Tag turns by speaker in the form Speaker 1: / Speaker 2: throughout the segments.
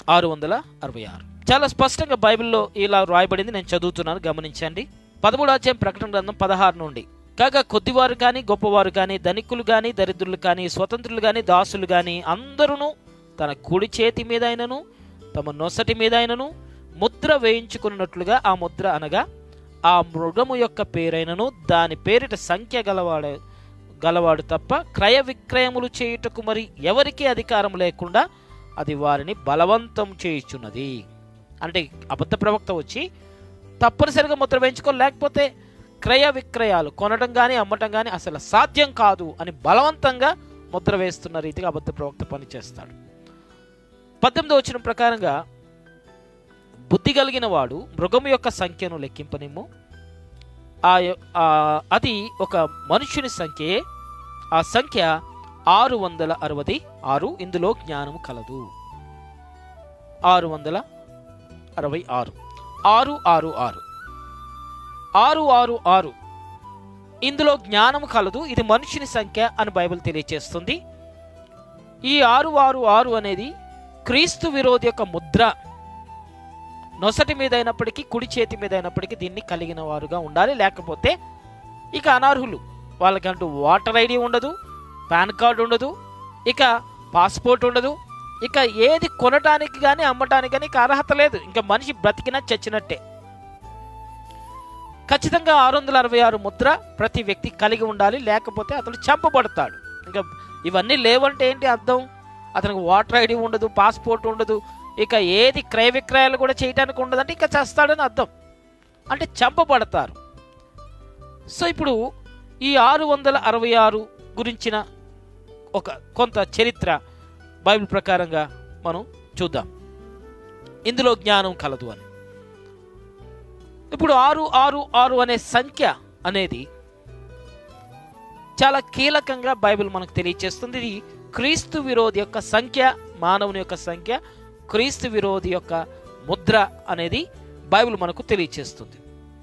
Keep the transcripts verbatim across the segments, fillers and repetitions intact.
Speaker 1: ఆరు వందల అరవై ఆరు. చాలా స్పష్టంగా బైబిల్లో ఇలా రాయబడింది, నేను చదువుతున్నాను, గమనించండి. పదమూడు అధ్యాయం ప్రకటన గ్రంథం పదహారు నుండి, కాగా కొద్దివారు కానీ గొప్పవారు కానీ, ధనికులు కానీ దరిద్రులు కానీ, స్వతంత్రులు కానీ దాసులు కానీ అందరూ తన కుడి చేతి మీద అయినను తమ నొసటి మీద అయినను ముద్ర వేయించుకున్నట్లుగా, ఆ ముద్ర అనగా ఆ మృగము యొక్క పేరైనను దాని పేరిట సంఖ్య గలవాడు గలవాడు తప్ప క్రయ విక్రయములు చేయుటకు మరి ఎవరికి అధికారం లేకుండా అది వారిని బలవంతం చేయుచున్నది. అంటే అబద్ధ ప్రవక్త వచ్చి తప్పనిసరిగా ముద్ర వేయించుకో, లేకపోతే క్రయ విక్రయాలు కొనడం కానీ అమ్మటం కానీ అసలు సాధ్యం కాదు అని బలవంతంగా ముద్ర వేస్తున్న రీతిగా అబద్ధ ప్రవక్త పనిచేస్తాడు. పద్దెనిమిదో వచనం ప్రకారంగా, బుద్ధి కలిగిన వాడు మృగము యొక్క సంఖ్యను లెక్కింపనిమ్ము, ఆ అది ఒక మనుషుని సంఖ్యే, ఆ సంఖ్య ఆరు వందల అరవై ఆరు, ఇందులో జ్ఞానము కలదు. ఆరు వందల అరవై ఆరు ఆరు ఆరు ఆరు ఆరు ఆరు ఆరు ఇందులో జ్ఞానము కలదు, ఇది మనుషుని సంఖ్య అని బైబిల్ తెలియజేస్తుంది. ఈ ఆరు ఆరు ఆరు అనేది క్రీస్తు విరోధి యొక్క ముద్ర. నొసటి మీద అయినప్పటికీ కుడి చేతి మీద అయినప్పటికీ దీన్ని కలిగిన వారుగా ఉండాలి, లేకపోతే ఇక అనర్హులు. వాళ్ళకంటూ ఓటర్ ఐడి ఉండదు, పాన్ కార్డు ఉండదు, ఇక పాస్పోర్ట్ ఉండదు, ఇక ఏది కొనటానికి కానీ అమ్మటానికి కానీ అర్హత లేదు. ఇంకా మనిషి బ్రతికినా చచ్చినట్టే. ఖచ్చితంగా ఆరు వందల అరవై ఆరు ముద్ర ప్రతి వ్యక్తి కలిగి ఉండాలి, లేకపోతే అతను చంపబడతాడు. ఇంకా ఇవన్నీ లేవంటే ఏంటి అర్థం? అతనికి ఓటర్ ఐడి ఉండదు, పాస్పోర్ట్ ఉండదు, ఇక ఏది క్రయ విక్రయాలు కూడా చేయడానికి ఉండదంటే ఇక చేస్తాడని అర్థం, అంటే చంపబడతారు. సో ఇప్పుడు ఈ ఆరు వందల అరవై ఆరు గురించిన ఒక కొంత చరిత్ర బైబిల్ ప్రకారంగా మనం చూద్దాం. ఇందులో జ్ఞానం కలదు అని. ఇప్పుడు ఆరు ఆరు ఆరు అనే సంఖ్య అనేది చాలా కీలకంగా బైబిల్ మనకు తెలియజేస్తుంది. ఇది క్రీస్తు విరోధి యొక్క సంఖ్య, మానవుని యొక్క సంఖ్య, క్రీస్తు విరోధి యొక్క ముద్ర అనేది బైబిల్ మనకు తెలియజేస్తుంది.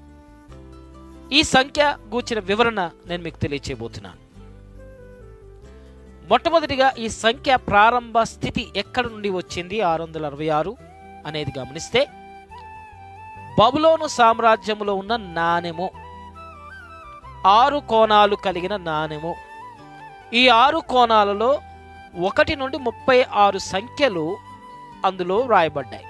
Speaker 1: ఈ సంఖ్య గూర్చిన వివరణ నేను మీకు తెలియచేయబోతున్నాను. మొట్టమొదటిగా ఈ సంఖ్య ప్రారంభ స్థితి ఎక్కడ నుండి వచ్చింది ఆరు వందల అరవై ఆరు అనేది గమనిస్తే, బబులోను సామ్రాజ్యంలో ఉన్న నాణెము, ఆరు కోణాలు కలిగిన నాణెము. ఈ ఆరు కోణాలలో ఒకటి నుండి ముప్పై ఆరు సంఖ్యలు అందులో రాయబడ్డాయి.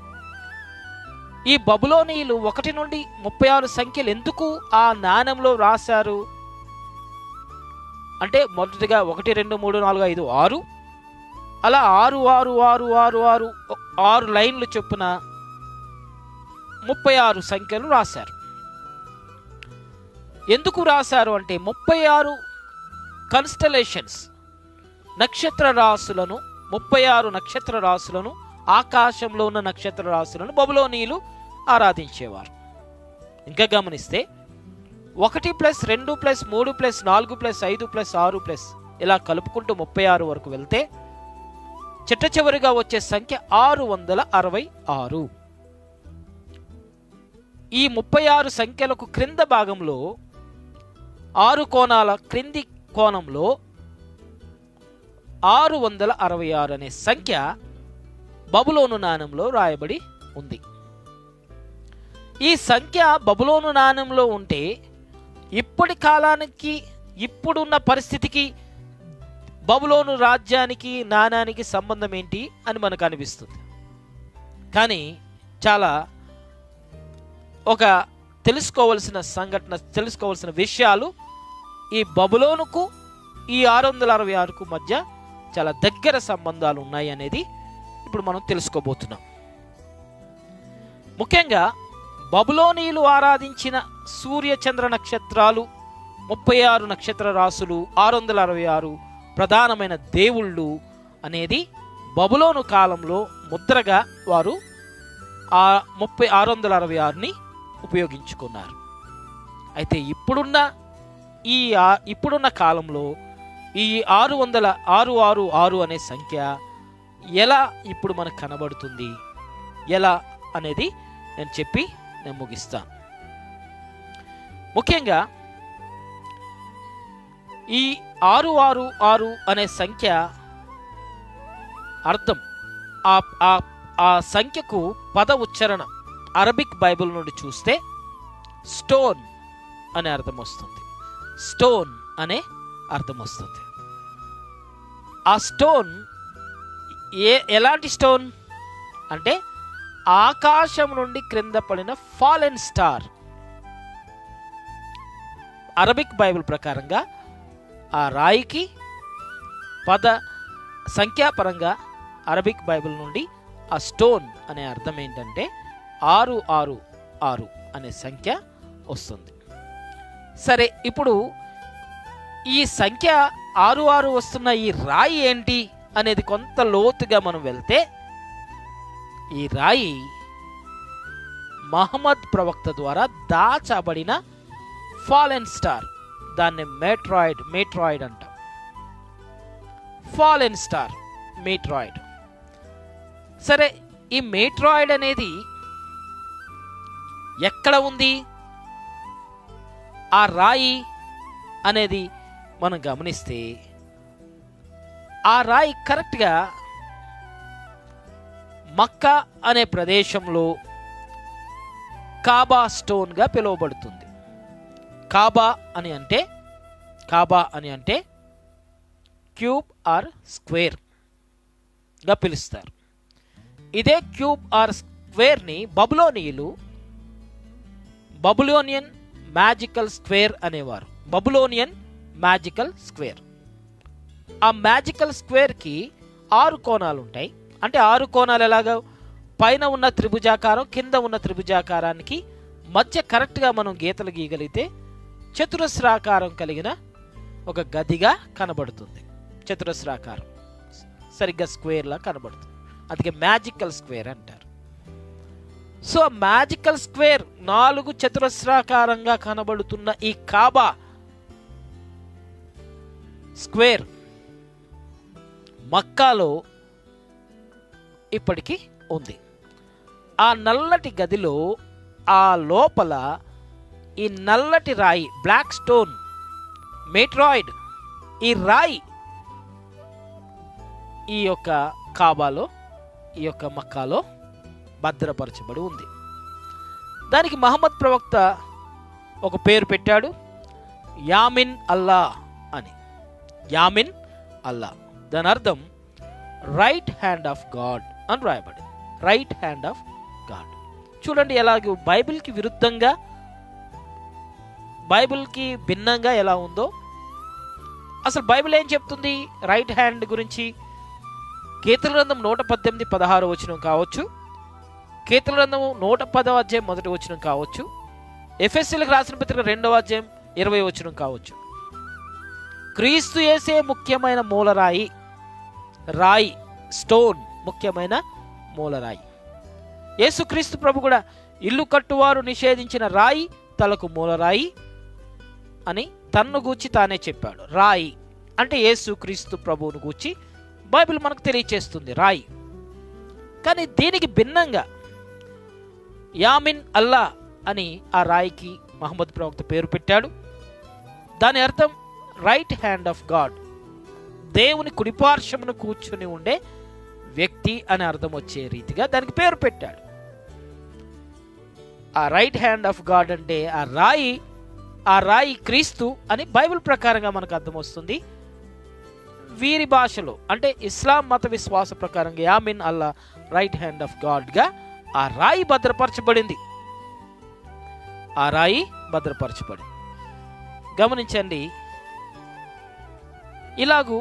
Speaker 1: ఈ బబులోనీయులు ఒకటి నుండి ముప్పై ఆరు సంఖ్యలు ఎందుకు ఆ నాణెంలో రాశారు అంటే, మొదటిగా ఒకటి రెండు మూడు నాలుగు ఐదు ఆరు, అలా ఆరు ఆరు ఆరు ఆరు ఆరు ఆరు లైన్లు చొప్పున ముప్పై ఆరు సంఖ్యలు రాశారు. ఎందుకు రాశారు అంటే, ముప్పై ఆరు కన్స్టలేషన్స్, నక్షత్ర రాశులను, ముప్పై ఆరు నక్షత్ర రాశులను, ఆకాశంలో ఉన్న నక్షత్ర రాశులను బబులోనీయులు ఆరాధించేవారు. ఇంకా గమనిస్తే ఒకటి ప్లస్ రెండు ప్లస్ మూడు ప్లస్ నాలుగు ప్లస్ ఐదు ప్లస్ ఆరు ప్లస్ ఇలా కలుపుకుంటూ ముప్పై ఆరు వరకు వెళ్తే చిట్ట చివరిగా వచ్చే సంఖ్య ఆరు వందల అరవై ఆరు. ఈ ముప్పై ఆరు సంఖ్యలకు క్రింద భాగంలో ఆరు కోణాల క్రింది కోణంలో ఆరు వందల అరవై ఆరు అనే సంఖ్య బబులోను నాణెంలో రాయబడి ఉంది. ఈ సంఖ్య బబులోను నాణెంలో ఉంటే ఇప్పటి కాలానికి, ఇప్పుడున్న పరిస్థితికి, బబులోను రాజ్యానికి నాణానికి సంబంధం ఏంటి అని మనకు అనిపిస్తుంది. కానీ చాలా ఒక తెలుసుకోవలసిన సంఘటన, తెలుసుకోవలసిన విషయాలు ఈ బబులోనుకు ఈ ఆరు వందల అరవై ఆరుకు మధ్య చాలా దగ్గర సంబంధాలు ఉన్నాయి అనేది ఇప్పుడు మనం తెలుసుకోబోతున్నాం. ముఖ్యంగా బబులోనీయులు ఆరాధించిన సూర్య చంద్ర నక్షత్రాలు, ముప్పై ఆరు నక్షత్ర రాశులు, ఆరు వందల అరవై ఆరు ప్రధానమైన దేవుళ్ళు అనేది బబులోను కాలంలో ముద్రగా వారు ఆ ముప్పై ఆరు వందల అరవై ఆరుని ఉపయోగించుకున్నారు. అయితే ఇప్పుడున్న ఈ ఇప్పుడున్న కాలంలో ఈ ఆరు వందల ఆరు ఆరు ఆరు అనే సంఖ్య ఎలా ఇప్పుడు మనకు కనబడుతుంది, ఎలా అనేది నేను చెప్పి నేను ముగిస్తాను. ముఖ్యంగా ఈ ఆరు ఆరు ఆరు అనే సంఖ్య అర్థం, ఆ ఆ సంఖ్యకు పద ఉచ్చారణ అరబిక్ బైబిల్ నుండి చూస్తే స్టోన్ అనే అర్థం వస్తుంది. స్టోన్ అనే అర్థం వస్తుంది. ఆ స్టోన్ ఏ ఎలాంటి స్టోన్ అంటే ఆకాశం నుండి క్రింద పడిన ఫాలెన్ స్టార్. అరబిక్ బైబిల్ ప్రకారంగా ఆ రాయికి పద సంఖ్యాపరంగా అరబిక్ బైబిల్ నుండి ఆ స్టోన్ అనే అర్థం ఏంటంటే ఆరు ఆరు ఆరు అనే సంఖ్య వస్తుంది. సరే, ఇప్పుడు ఈ సంఖ్య ఆరు ఆరు వస్తున్న ఈ రాయి ఏంటి అనేది కొంత లోతుగా మనం వెళ్తే, ఈ రాయి మహమ్మద్ ప్రవక్త ద్వారా దాచబడిన ఫాలెన్ స్టార్. దాన్ని మెట్రాయిడ్ మెట్రాయిడ్ అంటాం. Fallen star, meteoroid. సరే, ఈ మెట్రాయిడ్ అనేది ఎక్కడ ఉంది? ఆ రాయి అనేది మనం గమనిస్తే ఆ రాయి కరెక్ట్గా మక్కా అనే ప్రదేశంలో కాబా స్టోన్గా పిలువబడుతుంది. కాబా అని అంటే కాబా అని అంటే క్యూబ్ ఆర్ స్క్వేర్గా పిలుస్తారు. ఇదే క్యూబ్ ఆర్ స్క్వేర్ని బబులోనియులు బబులోనియన్ మ్యాజికల్ స్క్వేర్ అనేవారు. Babylonian magical square. ఆ మ్యాజికల్ స్క్వేర్కి ఆరు కోణాలు ఉంటాయి. అంటే ఆరు కోణాలు ఎలాగా? పైన ఉన్న త్రిభుజాకారం, కింద ఉన్న త్రిభుజాకారానికి మధ్య కరెక్ట్గా మనం గీతలు గీయగలిగితే చతురస్రాకారం కలిగిన ఒక గదిగా కనబడుతుంది. చతురస్రాకారం సరిగ్గా స్క్వేర్లా కనబడుతుంది. అందుకే మ్యాజికల్ స్క్వేర్ అంటారు. సో మ్యాజికల్ స్క్వేర్ నాలుగు చతురస్రాకారంగా కనబడుతున్న ఈ కాబా స్క్వేర్ మక్కాలో ఇప్పటికీ ఉంది. ఆ నల్లటి గదిలో ఆ లోపల ఈ నల్లటి రాయి, బ్లాక్ స్టోన్, మెట్రాయిడ్, ఈ రాయి ఈ యొక్క కాబాలో, ఈ యొక్క మక్కాలో భద్రపరచబడి ఉంది. దానికి మహమ్మద్ ప్రవక్త ఒక పేరు పెట్టాడు, యామిన్ అల్లా అని. యామిన్ అల్లా, దాని అర్థం రైట్ హ్యాండ్ ఆఫ్ గాడ్ అని రాయబడింది. Right hand of God. చూడండి ఎలాగో బైబిల్కి విరుద్ధంగా, బైబిల్కి భిన్నంగా ఎలా ఉందో. అసలు బైబిల్ ఏం చెప్తుంది రైట్ హ్యాండ్ గురించి? కీర్తన గ్రంథం నూట పద్దెనిమిది పదహారు వచనం కావచ్చు, కీర్తన గ్రంథము నూట పదవ అధ్యాయం మొదటి వచనం కావచ్చు, ఎఫెసీయులకు రాసిన పత్రిక రెండవ అధ్యాయం ఇరవై వచనం కావచ్చు. క్రీస్తు యేసే ముఖ్యమైన మూలరాయి, రాయి, స్టోన్, ముఖ్యమైన మూలరాయి. యేసుక్రీస్తు ప్రభు కూడా ఇల్లు కట్టువారు నిషేధించిన రాయి తలకు మూలరాయి అని తన్ను గూర్చి తానే చెప్పాడు. రాయి అంటే యేసుక్రీస్తు ప్రభువును గూర్చి బైబిల్ మనకు తెలియచేస్తుంది, రాయి. కానీ దీనికి భిన్నంగా యామిన్ అల్లా అని ఆ రాయికి మహమ్మద్ ప్రవక్త పేరు పెట్టాడు. దాని అర్థం రైట్ హ్యాండ్ ఆఫ్ గాడ్, దేవుని కుడిపార్శ్వమును కూర్చుని ఉండే వ్యక్తి అని అర్థం వచ్చే రీతిగా దానికి పేరు పెట్టాడు. ఆ రైట్ హ్యాండ్ ఆఫ్ గాడ్ అంటే ఆ రాయి, ఆ రాయి క్రీస్తు అని బైబిల్ ప్రకారంగా మనకు అర్థం వస్తుంది. వీరి భాషలో అంటే ఇస్లాం మత విశ్వాస ప్రకారంగా యామిన్ అల్లా రైట్ హ్యాండ్ ఆఫ్ గాడ్గా ఆ రాయి భద్రపరచబడింది. ఆ రాయి భద్రపరచబడింది. గమనించండి, ఇలాగూ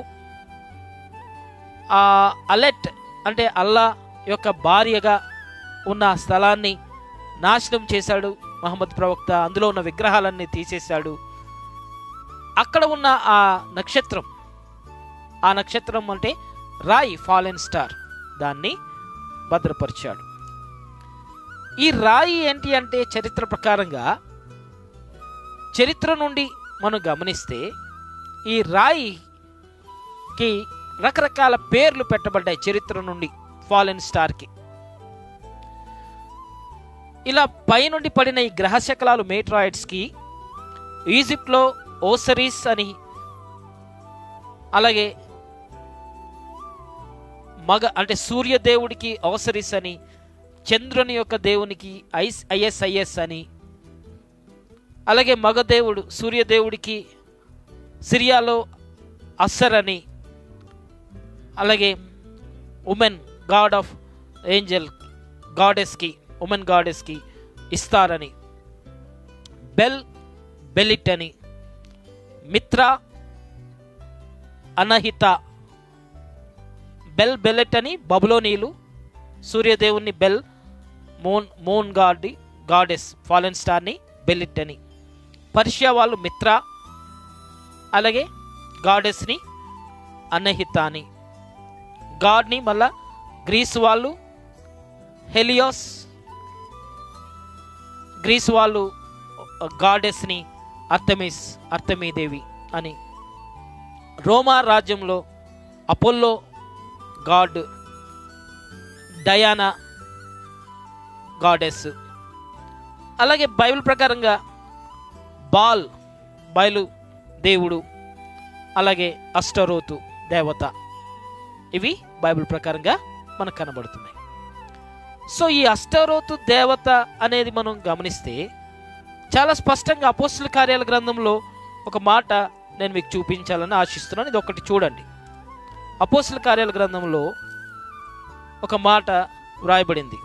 Speaker 1: ఆ అలెట్ అంటే అల్లా యొక్క భార్యగా ఉన్న స్థలాన్ని నాశనం చేశాడు మహమ్మద్ ప్రవక్త. అందులో ఉన్న విగ్రహాలన్నీ తీసేశాడు. అక్కడ ఉన్న ఆ నక్షత్రం, ఆ నక్షత్రం అంటే రాయి, ఫాలెన్ స్టార్, దాన్ని భద్రపరిచాడు. ఈ రాయి ఏంటి అంటే చరిత్ర ప్రకారంగా, చరిత్ర నుండి మనం గమనిస్తే ఈ రాయికి రకరకాల పేర్లు పెట్టబడ్డాయి చరిత్ర నుండి. ఫాలెన్ స్టార్కి ఇలా పైనుండి పడిన ఈ గ్రహశకలాలు మెట్రాయిడ్స్కి ఈజిప్ట్లో ఓసరీస్ అని, అలాగే మగ అంటే సూర్యదేవుడికి ఓసరిస్ అని, చంద్రుని యొక్క దేవునికి ఐస్ ఐఎస్ఐఎస్ అని, అలాగే మగదేవుడు సూర్యదేవుడికి సిరియాలో అస్సర్ అని, అలాగే ఉమెన్ గాడ్ ఆఫ్ ఏంజల్ గాడెస్కి ఉమెన్ గాడెస్కి ఇస్తారని, బెల్ బెలిట్ అని, మిత్ర అనహిత, బెల్ బెలెట్ అని బబులోనీలు సూర్యదేవుని Bel, moon moon god goddess fallen స్టార్ని బెలిట్ అని, పర్షియా వాళ్ళు మిత్ర, అలాగే గాడెస్ని అనహిత అని, గాడ్ని మళ్ళా గ్రీస్ వాళ్ళు హెలియోస్, గ్రీస్ వాళ్ళు గాడెస్ని అర్తమిస్ అర్తమీదేవి అని, రోమా రాజ్యంలో అపోల్లో గాడ్, డయానా గాడెస్. అలాగే బైబిల్ ప్రకారంగా బాల్ బయలు దేవుడు, అలాగే అష్టరోతు దేవత, ఇవి బైబిల్ ప్రకారంగా మనకు కనబడుతున్నాయి. సో ఈ అష్టరోతు దేవత అనేది మనం గమనిస్తే చాలా స్పష్టంగా అపోస్తల కార్యాల గ్రంథంలో ఒక మాట నేను మీకు చూపించాలని ఆశిస్తున్నాను. ఇది ఒకటి చూడండి. అపోస్తల కార్యాల గ్రంథంలో ఒక మాట వ్రాయబడింది.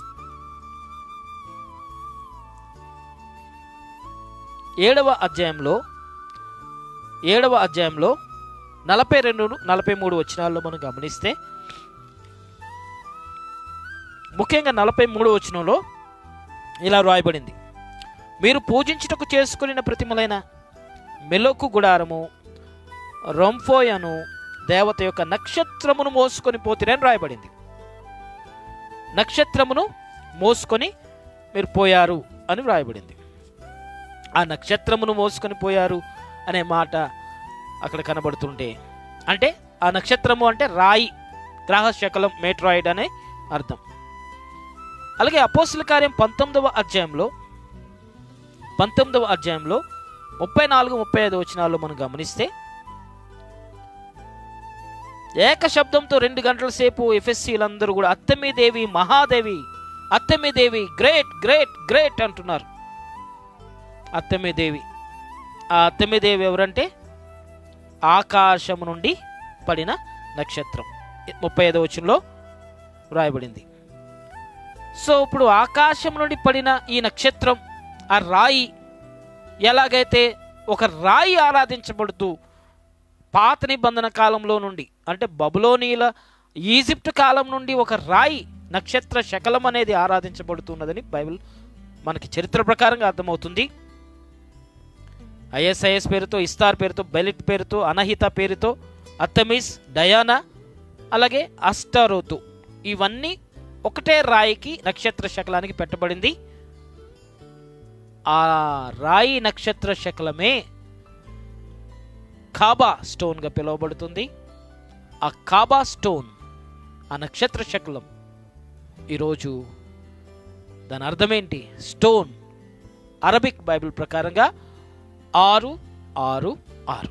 Speaker 1: ఏడవ అధ్యాయంలో ఏడవ అధ్యాయంలో నలభై రెండు నలభై మూడు వచనాల్లో మనం గమనిస్తే, ముఖ్యంగా నలభై మూడు వచనంలో ఇలా వ్రాయబడింది: మీరు పూజించుటకు చేసుకుని ప్రతిమలైన మెలోకు గుడారము రొంఫోయను దేవత యొక్క నక్షత్రమును మోసుకొని పోతిరని రాయబడింది. నక్షత్రమును మోసుకొని మీరు పోయారు అని వ్రాయబడింది. ఆ నక్షత్రమును మోసుకొని పోయారు అనే మాట అక్కడ కనబడుతుంటే, అంటే ఆ నక్షత్రము అంటే రాయి, గ్రహ శకలం, మేట్రాయిడ్ అనే అర్థం. అలాగే అపోస్తల కార్యం పంతొమ్మిదవ అధ్యాయంలో పంతొమ్మిదవ అధ్యాయంలో ముప్పై నాలుగు ముప్పై ఐదు వచనాల్లో మనం గమనిస్తే, ఏక శబ్దంతో రెండు గంటల సేపు ఎఫెస్సీలందరూ కూడా అత్తమీదేవి మహాదేవి, అత్తమీదేవి గ్రేట్ గ్రేట్ గ్రేట్ అంటున్నారు. అత్తమీదేవి, ఆ అత్తమీదేవి ఎవరంటే ఆకాశము నుండి పడిన నక్షత్రం. ముప్పై ఐదో వచనంలో వ్రాయబడింది. సో ఇప్పుడు ఆకాశం నుండి పడిన ఈ నక్షత్రం, ఆ రాయి, ఎలాగైతే ఒక రాయి ఆరాధించబడుతూ పాత నిబంధన కాలంలో నుండి, అంటే బబులోనీల ఈజిప్ట్ కాలం నుండి ఒక రాయి నక్షత్ర శకలం అనేది ఆరాధించబడుతున్నదని బైబిల్ మనకి చరిత్ర ప్రకారంగా అర్థమవుతుంది. ఐఎస్ఐఎస్ పేరుతో, ఇస్తార్ పేరుతో, బెలిట్ పేరుతో, అనహిత పేరుతో, అత్తమిస్, డయానా, అలాగే అష్టరోతు, ఇవన్నీ ఒకటే రాయికి నక్షత్ర శకలానికి పెట్టబడింది. ఆ రాయి నక్షత్ర శకలమే కాబా స్టోన్గా పిలువబడుతుంది. ఆ కాబా స్టోన్, ఆ నక్షత్ర శకలం, ఈరోజు దాని అర్థం ఏంటి? స్టోన్, అరబిక్ బైబిల్ ప్రకారంగా ఆరు ఆరు ఆరు.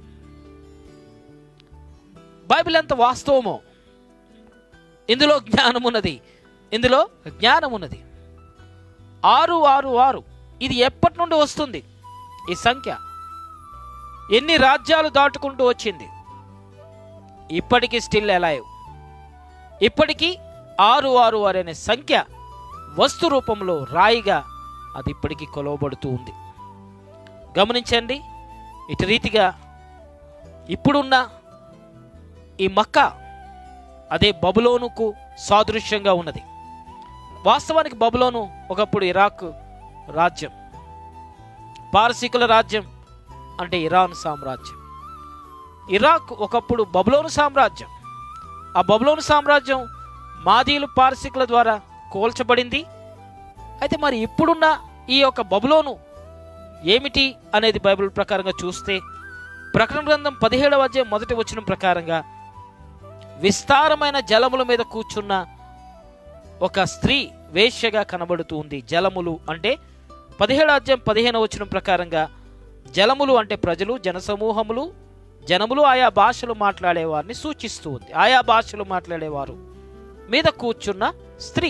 Speaker 1: బైబిల్ ఎంత వాస్తవమో, ఇందులో జ్ఞానం ఉన్నది, ఇందులో జ్ఞానం ఉన్నది. ఆరు ఆరు ఆరు, ఇది ఎప్పటి నుండి వస్తుంది ఈ సంఖ్య? ఎన్ని రాజ్యాలు దాటుకుంటూ వచ్చింది, ఇప్పటికీ స్టిల్ అలైవ్. ఇప్పటికీ ఆరు ఆరు ఆరు అనే సంఖ్య వస్తు రూపంలో రాయిగా అది ఇప్పటికీ కొలవబడుతూ ఉంది. గమనించండి, ఇటు రీతిగా ఇప్పుడున్న ఈ మక్కా అదే బబులోనుకు సాదృశ్యంగా ఉన్నది. వాస్తవానికి బబులోను ఒకప్పుడు ఇరాక్ రాజ్యం, పారసీకుల రాజ్యం అంటే ఇరాన్ సామ్రాజ్యం. ఇరాక్ ఒకప్పుడు బబులోను సామ్రాజ్యం. ఆ బబులోను సామ్రాజ్యం మాదీలు పారసీకుల ద్వారా కోల్చబడింది. అయితే మరి ఇప్పుడున్న ఈ యొక్క బబులోను ఏమిటి అనేది బైబిల్ ప్రకారంగా చూస్తే, ప్రకటన గ్రంథం పదిహేడవ అధ్యాయం మొదటి వచనం ప్రకారంగా విస్తారమైన జలముల మీద కూర్చున్న ఒక స్త్రీ వేశ్యగా కనబడుతూ ఉంది. జలములు అంటే పదిహేడు అధ్యాయం పదిహేను వచనం ప్రకారంగా జలములు అంటే ప్రజలు, జనసమూహములు, జనములు, ఆయా భాషలు మాట్లాడేవారిని సూచిస్తూ ఉంది. ఆయా భాషలు మాట్లాడేవారు మీద కూర్చున్న స్త్రీ.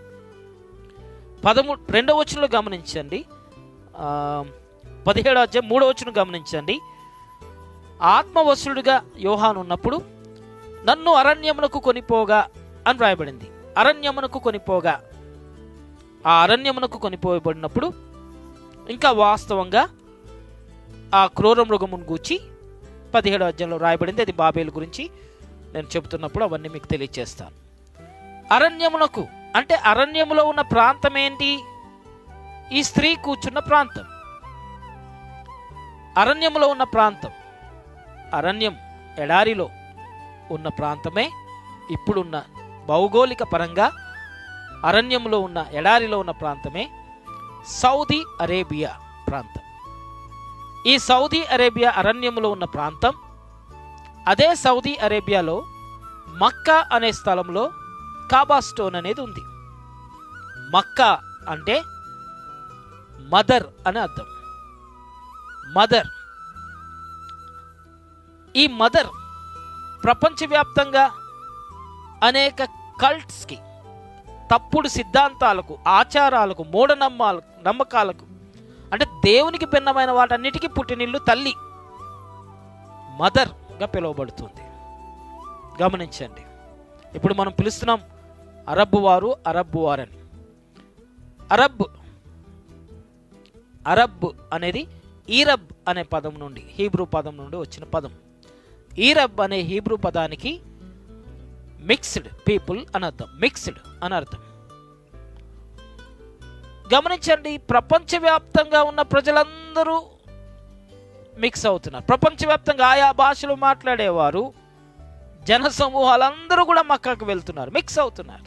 Speaker 1: పదమూడు రెండవ వచనంలో గమనించండి, పదిహేడవ అధ్యాయం మూడవ వచనం గమనించండి. ఆత్మవశుడుగా యోహాను ఉన్నప్పుడు నన్ను అరణ్యమునకు కొనిపోగా అని రాయబడింది. అరణ్యమునకు కొనిపోగా, ఆ అరణ్యమునకు కొనిపోబడినప్పుడు ఇంకా వాస్తవంగా ఆ క్రూర మృగమును గూర్చి పదిహేడో అధ్యాయంలో రాయబడింది. అది బాబేలు గురించి నేను చెబుతున్నప్పుడు అవన్నీ మీకు తెలియజేస్తాను. అరణ్యమునకు అంటే అరణ్యములో ఉన్న ప్రాంతం ఏంటి? ఈ స్త్రీ కూర్చున్న ప్రాంతం అరణ్యములో ఉన్న ప్రాంతం. అరణ్యం ఎడారిలో ఉన్న ప్రాంతమే ఇప్పుడున్న భౌగోళిక పరంగా అరణ్యంలో ఉన్న ఎడారిలో ఉన్న ప్రాంతమే సౌదీ అరేబియా ప్రాంతం. ఈ సౌదీ అరేబియా అరణ్యంలో ఉన్న ప్రాంతం. అదే సౌదీ అరేబియాలో మక్కా అనే స్థలంలో కాబా స్టోన్ అనేది ఉంది. మక్కా అంటే మదర్ అని అర్థం. మదర్. ఈ మదర్ ప్రపంచవ్యాప్తంగా అనేక కల్ట్స్కి, తప్పుడు సిద్ధాంతాలకు, ఆచారాలకు, మూఢనమ్మాలకు, నమ్మకాలకు, అంటే దేవునికి భిన్నమైన వాటన్నిటికీ పుట్టినిల్లు తల్లి మదర్గా పిలువబడుతుంది. గమనించండి. ఇప్పుడు మనం పిలుస్తున్నాం అరబ్ వారు, అరబ్ వారని. అరబ్ అరబ్ అనేది ఈరబ్ అనే పదం నుండి, హీబ్రూ పదం నుండి వచ్చిన పదం. ఈరబ్ అనే హీబ్రూ పదానికి మిక్స్డ్ పీపుల్ అని అర్థం. మిక్స్డ్ అని అర్థం. గమనించండి, ప్రపంచవ్యాప్తంగా ఉన్న ప్రజలందరూ మిక్స్ అవుతున్నారు. ప్రపంచవ్యాప్తంగా ఆయా భాషలు మాట్లాడేవారు, జన సమూహాలందరూ కూడా మక్కాకు వెళ్తున్నారు, మిక్స్ అవుతున్నారు.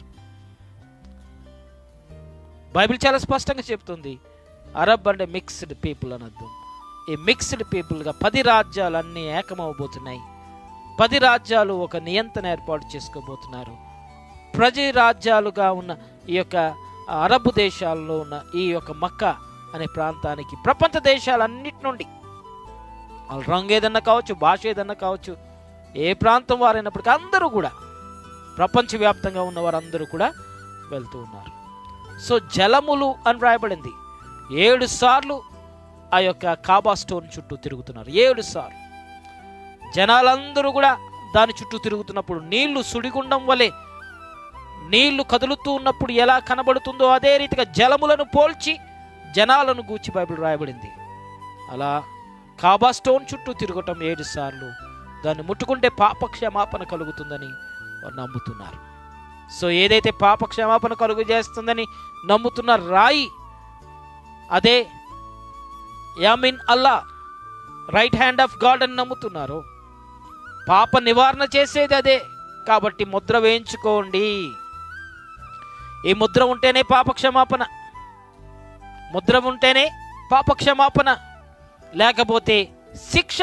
Speaker 1: బైబిల్ చాలా స్పష్టంగా చెప్తుంది అరబ్ అంటే మిక్స్డ్ పీపుల్ అని అర్థం. ఈ మిక్స్డ్ పీపుల్గా పది రాజ్యాలు అన్నీ ఏకమవబోతున్నాయి. పది రాజ్యాలు ఒక నియంత్రణ ఏర్పాటు చేసుకోబోతున్నారు. ప్రజీ రాజ్యాలుగా ఉన్న ఈ యొక్క అరబ్ దేశాల్లో ఉన్న ఈ యొక్క మక్కా అనే ప్రాంతానికి ప్రపంచ దేశాలన్నిటి నుండి, వాళ్ళ రంగు ఏదన్నా కావచ్చు, భాష ఏదన్నా కావచ్చు, ఏ ప్రాంతం వారైనప్పటికీ అందరూ కూడా, ప్రపంచవ్యాప్తంగా ఉన్న వారందరూ కూడా వెళ్తూ ఉన్నారు. సో జలములు అని రాయబడింది. ఏడు సార్లు ఆ యొక్క కాబా స్టోన్ చుట్టూ తిరుగుతున్నారు. ఏడు సార్లు జనాలందరూ కూడా దాని చుట్టూ తిరుగుతున్నప్పుడు నీళ్లు సుడిగుండం వలె, నీళ్లు కదులుతూ ఉన్నప్పుడు ఎలా కనబడుతుందో అదే రీతిగా జలములను పోల్చి జనాలను గూర్చి బైబిల్ రాయబడింది. అలా కాబా స్టోన్ చుట్టూ తిరగటం ఏడు సార్లు, దాన్ని ముట్టుకుంటే పాప క్షమాపణ కలుగుతుందని వారు నమ్ముతున్నారు. సో ఏదైతే పాప క్షమాపణ కలుగు చేస్తుందని నమ్ముతున్న రాయి, అదే యామిన్ అల్లా, రైట్ హ్యాండ్ ఆఫ్ గాడ్ అని నమ్ముతున్నారు. పాప నివారణ చేసేది అదే. కాబట్టి ముద్ర వేయించుకోండి. ఈ ముద్ర ఉంటేనే పాప క్షమాపణ. ముద్ర ఉంటేనే పాప క్షమాపణ, లేకపోతే శిక్ష.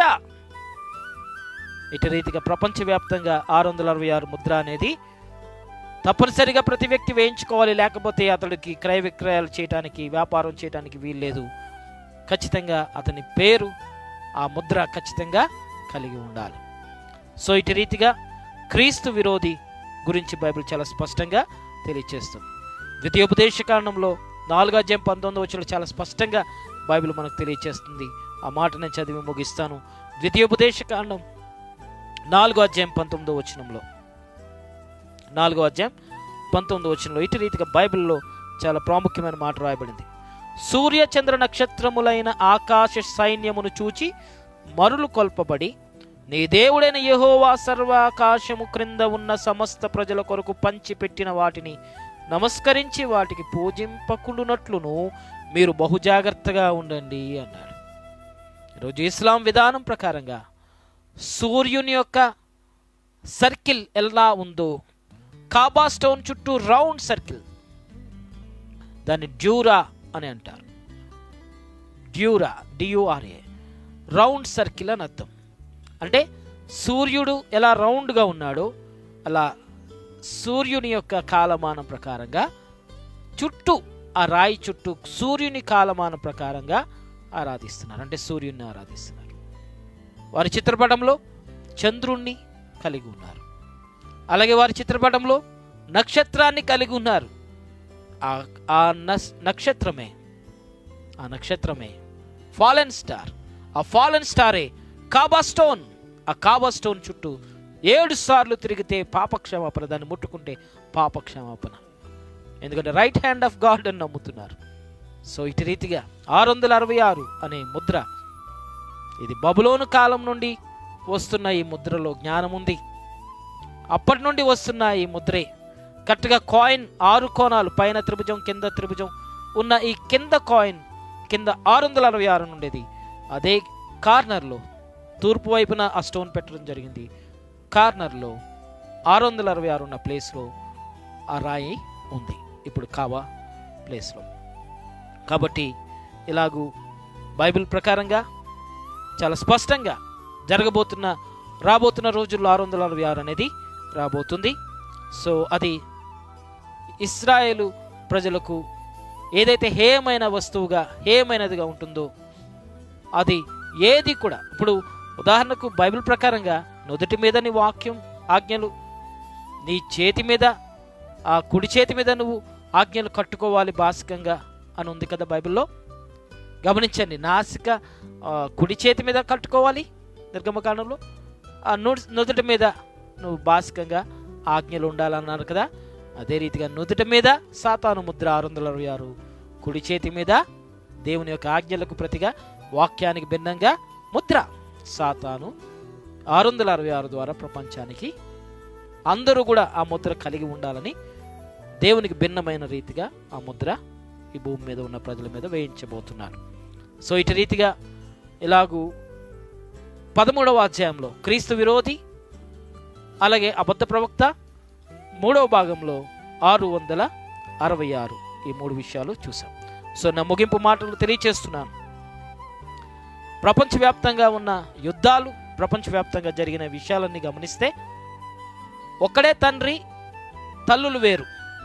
Speaker 1: ఇటు రీతిగా ప్రపంచవ్యాప్తంగా ఆరు వందల అరవై ఆరు ముద్ర అనేది తప్పనిసరిగా ప్రతి వ్యక్తి వేయించుకోవాలి. లేకపోతే అతడికి క్రయ విక్రయాలు చేయడానికి, వ్యాపారం చేయడానికి వీల్లేదు. ఖచ్చితంగా అతని పేరు ఆ ముద్ర ఖచ్చితంగా కలిగి ఉండాలి. సో ఇటు రీతిగా క్రీస్తు విరోధి గురించి బైబిల్ చాలా స్పష్టంగా తెలియజేస్తుంది. ద్వితీయోపదేశ కాండంలో నాలుగో అధ్యాయం పంతొమ్మిది వచనంలో చాలా స్పష్టంగా బైబిల్ మనకు తెలియజేస్తుంది. ఆ మాట నేను చదివి ముగిస్తాను. ద్వితీయోపదేశ కాండం నాలుగో అధ్యాయం పంతొమ్మిదో వచనంలో నాలుగో అధ్యాయం పంతొమ్మిదో వచనంలో ఇటు రీతిగా బైబిల్లో చాలా ప్రాముఖ్యమైన మాట రాయబడింది. సూర్య చంద్ర నక్షత్రములైన ఆకాశ సైన్యమును చూచి మరులు కొల్పబడి, నీ దేవుడైన యెహోవా సర్వాకాశము క్రింద ఉన్న సమస్త ప్రజల కొరకు పంచి పెట్టిన వాటిని నమస్కరించి వాటికి పూజింపకుండునట్లును మీరు బహుజాగ్రత్తగా ఉండండి అన్నాడు. ఈరోజు ఇస్లాం విధానం ప్రకారంగా సూర్యుని యొక్క సర్కిల్ ఎలా ఉందో, కాబా స్టోన్ చుట్టూ రౌండ్ సర్కిల్, దాన్ని డ్యూరా అని అంటారు. డ్యూరా, డియుఆర్ఏ, రౌండ్ సర్కిల్ అని అర్థం. అంటే సూర్యుడు ఎలా రౌండ్గా ఉన్నాడో అలా సూర్యుని యొక్క కాలమానం ప్రకారంగా చుట్టూ, ఆ రాయి చుట్టూ సూర్యుని కాలమానం ప్రకారంగా ఆరాధిస్తున్నారు. అంటే సూర్యుని ఆరాధిస్తున్నారు. వారి చిత్రపటంలో చంద్రుణ్ణి కలిగి ఉన్నారు. అలాగే వారి చిత్రపటంలో నక్షత్రాన్ని కలిగి ఉన్నారు. ఆ నక్షత్రమే ఆ నక్షత్రమే ఫాలెన్ స్టార్. ఆ ఫాలెన్ స్టారే కాబా స్టోన్. ఆ కాబా స్టోన్ చుట్టూ ఏడు సార్లు తిరిగితే పాపక్షమాపణ, దాన్ని ముట్టుకుంటే పాపక్షమాపణ. ఎందుకంటే రైట్ హ్యాండ్ ఆఫ్ గాడ్ అని నమ్ముతున్నారు. సో ఇటు రీతిగా ఆరు వందల అరవై ఆరు అనే ముద్ర, ఇది బబులోను కాలం నుండి వస్తున్న ఈ ముద్రలో జ్ఞానం ఉంది. అప్పటి నుండి వస్తున్న ఈ ముద్రే కరెక్ట్గా కాయిన్ ఆరు కోణాలు, పైన త్రిభుజం కింద త్రిభుజం ఉన్న ఈ కింద కాయిన్ కింద ఆరు వందల అరవై ఆరు ఉండేది. అదే కార్నర్లో తూర్పు వైపున ఆ స్టోన్ పెట్టడం జరిగింది. కార్నర్లో ఆరు వందల అరవై ఆరు ఉన్న ప్లేస్లో ఆ రాయి ఉంది ఇప్పుడు కాబా ప్లేస్లో. కాబట్టి ఇలాగూ బైబిల్ ప్రకారంగా చాలా స్పష్టంగా జరగబోతున్న రాబోతున్న రోజుల్లో ఆరు వందల అరవై ఆరు అనేది రాబోతుంది. సో అది ఇశ్రాయేలు ప్రజలకు ఏదైతే హేయమైన వస్తువుగా హేయమైనదిగా ఉంటుందో అది ఏది కూడా, ఇప్పుడు ఉదాహరణకు బైబిల్ ప్రకారంగా నుదుటి మీద నీ వాక్యం ఆజ్ఞలు, నీ చేతి మీద ఆ కుడి చేతి మీద నువ్వు ఆజ్ఞలు కట్టుకోవాలి బాసికంగా అని ఉంది కదా బైబిల్లో. గమనించండి, నాసిక కుడి చేతి మీద కట్టుకోవాలి నిర్గమకాండంలో, ఆ నుడి నుదుటి మీద నువ్వు బాసికంగా ఆజ్ఞలు ఉండాలన్నారు కదా. అదే రీతిగా నుదుటి మీద సాతాను ముద్ర ఆరు వందల అరవై ఆరు, కుడి చేతి మీద దేవుని యొక్క ఆజ్ఞలకు ప్రతిగా వాక్యానికి భిన్నంగా ముద్ర సాతాను ఆరు వందల అరవై ఆరు ద్వారా ప్రపంచానికి అందరూ కూడా ఆ ముద్ర కలిగి ఉండాలని దేవునికి భిన్నమైన రీతిగా ఆ ముద్ర ఈ భూమి మీద ఉన్న ప్రజల మీద వేయించబోతున్నారు. సో ఇటు రీతిగా ఇలాగూ పదమూడవ అధ్యాయంలో క్రీస్తు విరోధి అలాగే అబద్ధ ప్రవక్త, మూడవ భాగంలో ఆరు వందల అరవై ఆరు ఈ మూడు విషయాలు చూసాం. సో నా ముగింపు మాటలు తెలియచేస్తున్నాను. ప్రపంచవ్యాప్తంగా ఉన్న యుద్ధాలు, ప్రపంచవ్యాప్తంగా జరిగిన విషయాలన్నీ గమనిస్తే ఒక్కడే తండ్రి తల్లులు వేరు.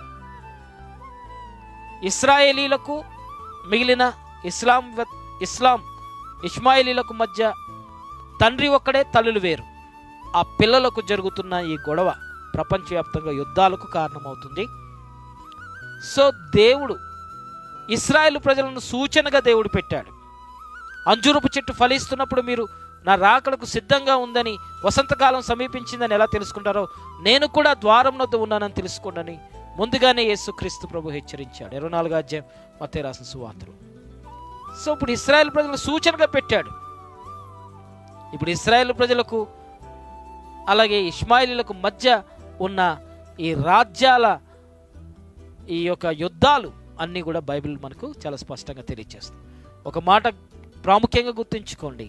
Speaker 1: ఇస్రాయేలీలకు మిగిలిన ఇస్లాం ఇస్లాం ఇస్మాయిలీలకు మధ్య తండ్రి ఒక్కడే తల్లులు వేరు. ఆ పిల్లలకు జరుగుతున్న ఈ గొడవ ప్రపంచవ్యాప్తంగా యుద్ధాలకు కారణమవుతుంది. సో దేవుడు ఇశ్రాయేలు ప్రజలను సూచనగా దేవుడు పెట్టాడు. అంజూరపు చెట్టు ఫలిస్తున్నప్పుడు మీరు నా రాకడకు సిద్ధంగా ఉందని, వసంతకాలం సమీపించిందని ఎలా తెలుసుకుంటారో నేను కూడా ద్వారం వద్ద ఉన్నానని తెలుసుకోండి ముందుగానే యేసుక్రీస్తు ప్రభు హెచ్చరించాడు. ఇరవై నాలుగో అధ్యాయం మత్తయి రాసిన సువార్తలు. సో ఇప్పుడు ఇశ్రాయేలు ప్రజలను సూచనగా పెట్టాడు. ఇప్పుడు ఇశ్రాయేలు ప్రజలకు అలాగే ఇష్మాయిలీలకు మధ్య ఉన్న ఈ రాజ్యాల ఈ యొక్క యుద్ధాలు అన్నీ కూడా బైబిల్ మనకు చాలా స్పష్టంగా తెలియజేస్తుంది. ఒక మాట ప్రాముఖ్యంగా గుర్తుంచుకోండి,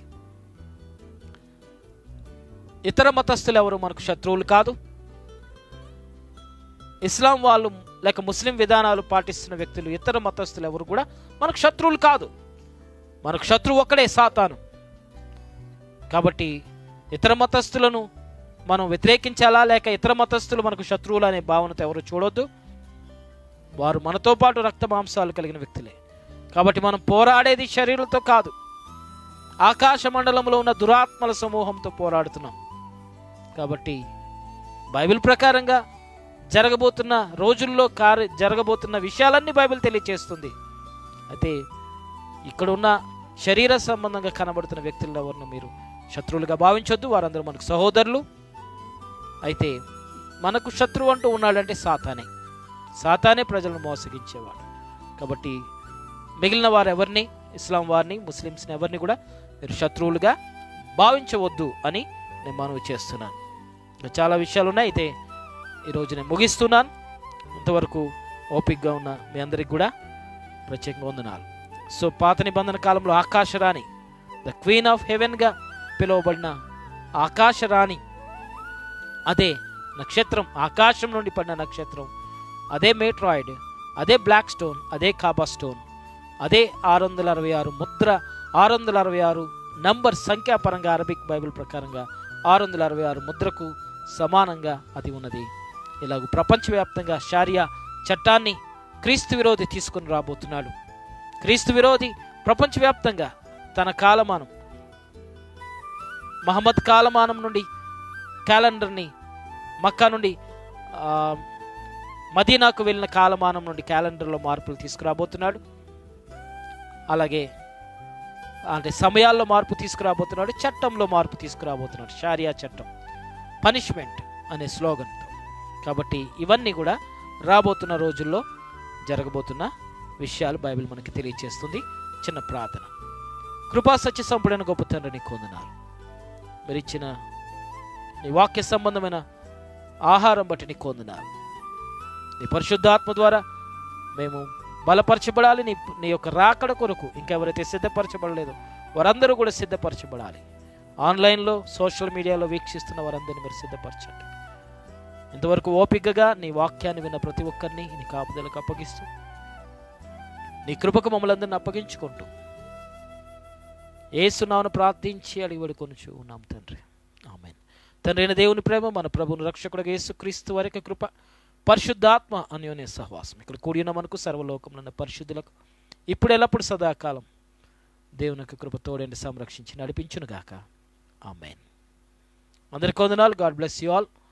Speaker 1: ఇతర మతస్థులు ఎవరు మనకు శత్రువులు కాదు. ఇస్లాం వాళ్ళు లేక ముస్లిం విధానాలు పాటిస్తున్న వ్యక్తులు, ఇతర మతస్థులు ఎవరు కూడా మనకు శత్రువులు కాదు. మనకు శత్రువు ఒక్కడే, సాతాను. కాబట్టి ఇతర మతస్థులను మనం వ్యతిరేకించాలా లేక ఇతర మతస్థులు మనకు శత్రువులు అనే భావనతో ఎవరు చూడొద్దు. వారు మనతో పాటు రక్త మాంసాలు కలిగిన వ్యక్తులే. కాబట్టి మనం పోరాడేది శరీరంతో కాదు, ఆకాశ మండలంలో ఉన్న దురాత్మల సమూహంతో పోరాడుతున్నాం. కాబట్టి బైబిల్ ప్రకారంగా జరగబోతున్న రోజుల్లో కార్య జరగబోతున్న విషయాలన్నీ బైబిల్ తెలియజేస్తుంది. అయితే ఇక్కడ ఉన్న శరీర సంబంధంగా కనబడుతున్న వ్యక్తులను ఎవరిని మీరు శత్రువులుగా భావించొద్దు. వారందరూ మనకు సహోదరులు. అయితే మనకు శత్రువు అంటూ ఉన్నాడంటే సాతానే. సాతానే ప్రజలను మోసగించేవాడు. కాబట్టి మిగిలిన వారు ఎవరిని, ఇస్లాం వారిని, ముస్లిమ్స్ని ఎవరిని కూడా మీరు శత్రువులుగా భావించవద్దు అని నేను మనవి చేస్తున్నాను. చాలా విషయాలు ఉన్నాయి. అయితే ఈరోజు నేను ముగిస్తున్నాను. ఇంతవరకు ఓపికగా ఉన్న మీ అందరికి కూడా ప్రత్యేకంగా వందనాలు. సో పాత నిబంధన కాలంలో ఆకాశరాణి, ద క్వీన్ ఆఫ్ హెవెన్గా పిలువబడిన ఆకాశరాణి, అదే నక్షత్రం, ఆకాశం నుండి పడిన నక్షత్రం, అదే మేట్రాయిడ్, అదే బ్లాక్ స్టోన్, అదే కాబా స్టోన్, అదే ఆరు వందల అరవై ఆరు ముద్ర, ఆరు వందల అరవై ఆరు నంబర్ సంఖ్యాపరంగా అరబిక్ బైబిల్ ప్రకారంగా ఆరు వందల అరవై ఆరు ముద్రకు సమానంగా అది ఉన్నది. ఇలాగ ప్రపంచవ్యాప్తంగా షారియా చట్టాన్ని క్రీస్తు విరోధి తీసుకుని రాబోతున్నాడు. క్రీస్తు విరోధి ప్రపంచవ్యాప్తంగా తన కాలమానం, మహమ్మద్ కాలమానం నుండి క్యాలెండర్ని మక్కా నుండి మదీనాకు వెళ్ళిన కాలమానం నుండి క్యాలెండర్లో మార్పులు తీసుకురాబోతున్నాడు. అలాగే అంటే సమయాల్లో మార్పు తీసుకురాబోతున్నాడు, చట్టంలో మార్పు తీసుకురాబోతున్నాడు. షారియా చట్టం, పనిష్మెంట్ అనే స్లోగన్తో. కాబట్టి ఇవన్నీ కూడా రాబోతున్న రోజుల్లో జరగబోతున్న విషయాలు బైబిల్ మనకి తెలియజేస్తుంది. చిన్న ప్రార్థన. కృపా సత్య సంపూర్ణ గొప్ప తండ్రి నీకు వందనాలు. మీరు ఇచ్చిన నీ వాక్య సంబంధమైన ఆహారం బట్టి నీకు వందనాలు. నీ పరిశుద్ధాత్మ ద్వారా మేము బలపరచబడాలి. నీ నీ యొక్క రాకడ కొరకు ఇంకెవరైతే సిద్ధపరచబడలేదో వారందరూ కూడా సిద్ధపరచబడాలి. ఆన్లైన్లో సోషల్ మీడియాలో వీక్షిస్తున్న వారందరినీ మీరు సిద్ధపరచండి. ఇంతవరకు ఓపికగా నీ వాక్యాన్ని విన్న ప్రతి ఒక్కరిని నీ కాపుదలకు అప్పగిస్తూ నీ కృపకు మమ్మల్ని అందరిని అప్పగించుకుంటూ యేసునామమున ప్రార్థించి అడిగి వేడుకొనుచు ఉన్నాం తండ్రి, ఆమేన్. తండ్రి అయిన దేవుని ప్రేమ, మన ప్రభువును రక్షకుడు యేసుక్రీస్తు వారి యొక్క కృప, పరిశుద్ధాత్మ అన్యోన్య సహవాసం ఇక్కడ కూడి ఉన్న మనకు సర్వలోకములో ఉన్న పరిశుద్ధులకు ఇప్పుడు ఎల్లప్పుడు సదాకాలం దేవుని యొక్క కృప తోడండి సంరక్షించి నడిపించును గాక, ఆమేన్. అందరికీ వందనాలు. God bless you all.